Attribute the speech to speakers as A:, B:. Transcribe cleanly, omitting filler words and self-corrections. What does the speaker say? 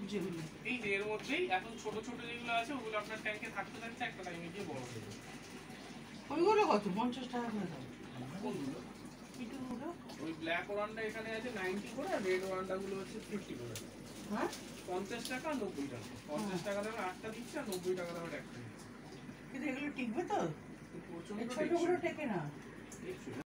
A: যেগুলো
B: এই যে এর মধ্যেই এখন ছোট ছোট যেগুলো আছে ওগুলো আপনার ট্যাঙ্কে থাকতে থাকতে একটা টাইমে গিয়ে বড় হয়ে যাবে।
A: ওইগুলো কত? 50 টাকা করে দাম।
B: কোনগুলো?
A: পিটুগুলো?
B: ওই ব্ল্যাক ওরান্ডা এখানে আছে 90 করে, আর রেড ওরান্ডা গুলো হচ্ছে 50 করে।
A: হ্যাঁ
B: 50 টাকা আর 90 টাকা। 50 টাকা দামে 8টা দিচ্ছে আর 90 টাকা দামে একটা দিচ্ছে।
A: কিন্তু এগুলো টিকবে তো?
B: প্রচন্ড
A: ছোটগুলো টেকে না।
B: টেকসই।